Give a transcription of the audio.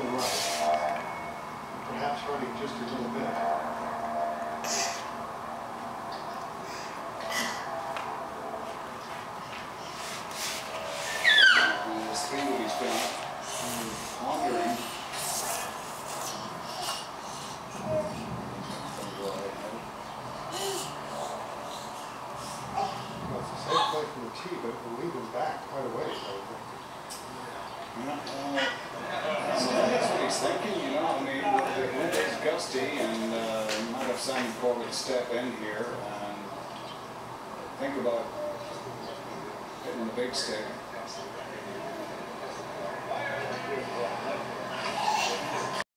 the right. Perhaps running just a little bit. This thing that he's been pondering. Well, it's a safe play from the tee, but it will lead him back quite a ways, I would think. That's what he's thinking, you know. I mean, the wind is gusty, and you might have some forward step in here and think about hitting the big stick.